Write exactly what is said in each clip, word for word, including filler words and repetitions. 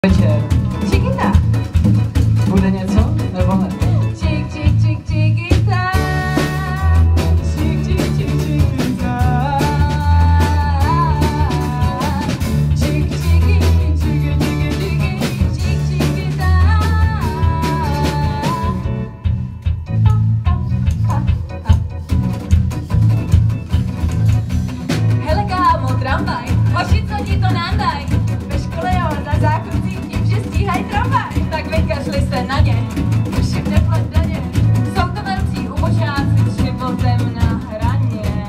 Večer. Čikita. Bude něco? Nebo ne? Čik, čik, čik, čikita. Čik, čik, čik, čikita. Čik, čiki, čiki, čiki, čiki, čik, čikita. Hele kámo, tramvaj, oši, co ti to nandaj. Ve škole jo, na zákrutí tím, že stíhaj tramvaj. Tak vykašli se na ně, všim neplat daně. Jsou to velcí ubožáci s životem na hraně.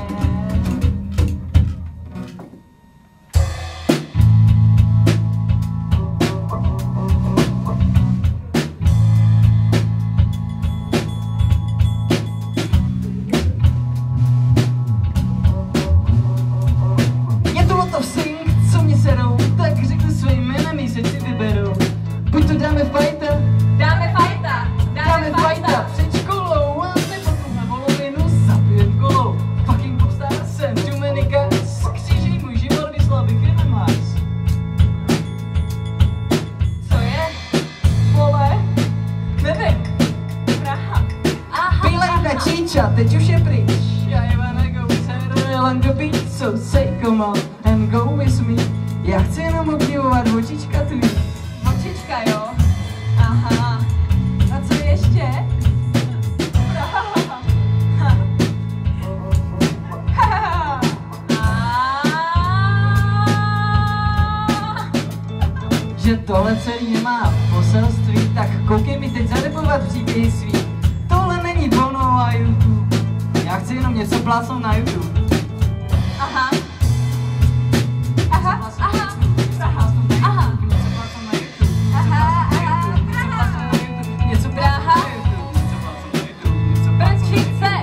Je to lot of thing, co mě serou, tak řeknu svým jménem, jí se si vyberou. Buď to dáme fajta, Dáme fajta, dáme fajta před školou, a nebo tuhle volovinu zabijem kolou. Fucking popstar jsem, too many guys, kříží můj život, vyslavy firmy Mars. Co je? Vole, nevím, Praha. Aha, Bílej na číča, teď už je pryč. Já je wanna go with jen do beat, so say come on and go with me. Já chci jenom obdivovat očička tvý. Očička, jo? Aha. A co ještě? Praha. Že tohle celý nemá poselství, tak koukej mi teď zarepovat příběhy svý. Tohle není Bono a YouTube, já chci jenom něco plásnout na YouTube. Aha. Aha, aha. Praha. Aha. Něco plásnout na YouTube. Aha, aha. Praha. Něco plásnout Praha. na YouTube. Něco plásnout na YouTube. Něco plásnout na YouTube. Prčice.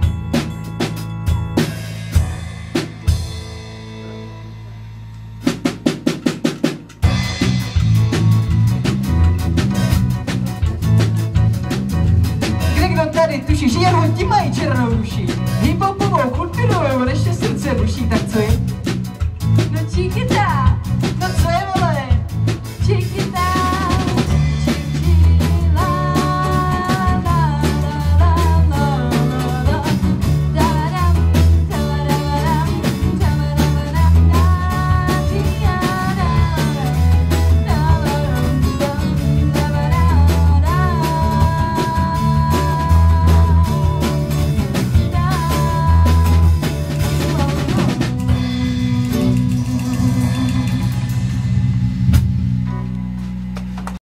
Kde kdo tady tuší, že jen ho ti mají černou duši. Hip-hopovou kulturou, než srdce buší, tak co